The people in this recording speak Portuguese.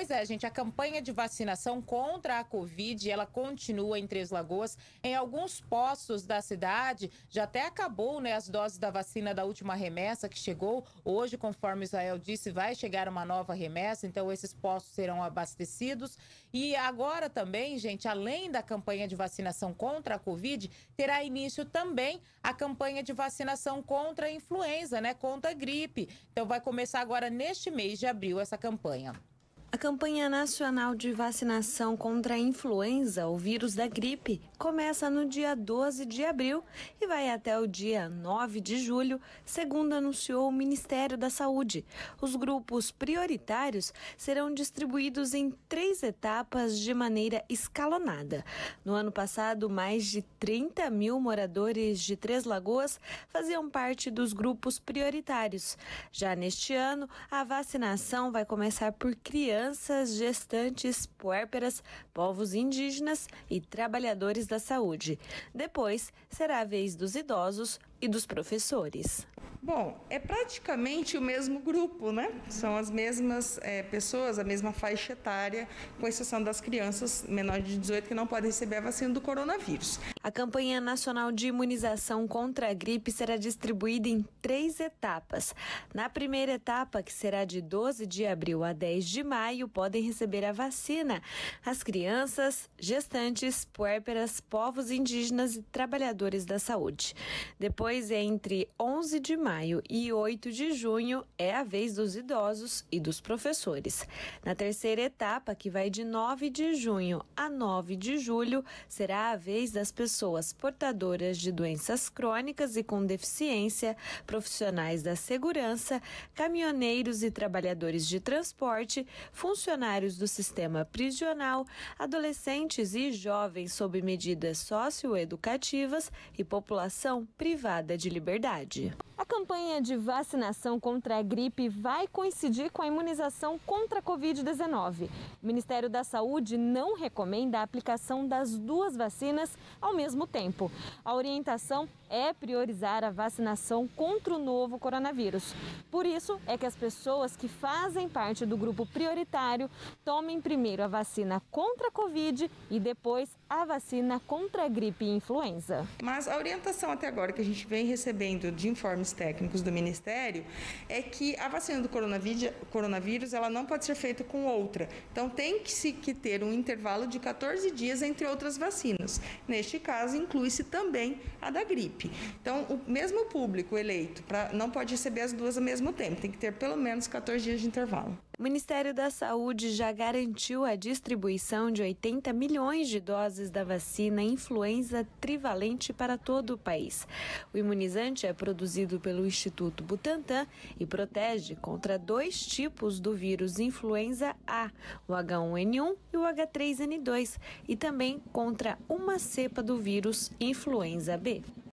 Pois é, gente, a campanha de vacinação contra a Covid, ela continua em Três Lagoas. Em alguns postos da cidade, já até acabou, né, as doses da vacina da última remessa que chegou. Hoje, conforme Israel disse, vai chegar uma nova remessa, então esses postos serão abastecidos. E agora também, gente, além da campanha de vacinação contra a Covid, terá início também a campanha de vacinação contra a influenza, né, contra a gripe. Então vai começar agora neste mês de abril essa campanha. A campanha nacional de vacinação contra a influenza, o vírus da gripe, começa no dia 12 de abril e vai até o dia 9 de julho, segundo anunciou o Ministério da Saúde. Os grupos prioritários serão distribuídos em 3 etapas de maneira escalonada. No ano passado, mais de 30 mil moradores de Três Lagoas faziam parte dos grupos prioritários. Já neste ano, a vacinação vai começar por crianças, gestantes, puérperas, povos indígenas e trabalhadores da saúde. Depois, será a vez dos idosos e dos professores. Bom, é praticamente o mesmo grupo, né? São as mesmas pessoas, a mesma faixa etária, com exceção das crianças menores de 18 que não podem receber a vacina do coronavírus. A campanha nacional de imunização contra a gripe será distribuída em 3 etapas. Na primeira etapa, que será de 12 de abril a 10 de maio, podem receber a vacina as crianças, gestantes, puérperas, povos indígenas e trabalhadores da saúde. Depois, entre 11 de maio e 8 de junho, é a vez dos idosos e dos professores. Na terceira etapa, que vai de 9 de junho a 9 de julho, será a vez das pessoas portadoras de doenças crônicas e com deficiência, profissionais da segurança, caminhoneiros e trabalhadores de transporte, funcionários do sistema prisional, adolescentes e jovens sob medidas socioeducativas e população privada de liberdade. A campanha de vacinação contra a gripe vai coincidir com a imunização contra a Covid-19. O Ministério da Saúde não recomenda a aplicação das 2 vacinas ao mesmo tempo. A orientação é priorizar a vacinação contra o novo coronavírus. Por isso é que as pessoas que fazem parte do grupo prioritário tomem primeiro a vacina contra a Covid e depois a vacina contra a gripe e influenza. Mas a orientação até agora que a gente vem recebendo de informes técnicos do Ministério é que a vacina do coronavírus ela não pode ser feita com outra. Então tem que ter um intervalo de 14 dias entre outras vacinas. Neste caso, inclui-se também a da gripe. Então, o mesmo público eleito não pode receber as 2 ao mesmo tempo, tem que ter pelo menos 14 dias de intervalo. O Ministério da Saúde já garantiu a distribuição de 80 milhões de doses da vacina influenza trivalente para todo o país. O imunizante é produzido pelo Instituto Butantan e protege contra 2 tipos do vírus influenza A, o H1N1 e o H3N2, e também contra uma cepa do vírus influenza B.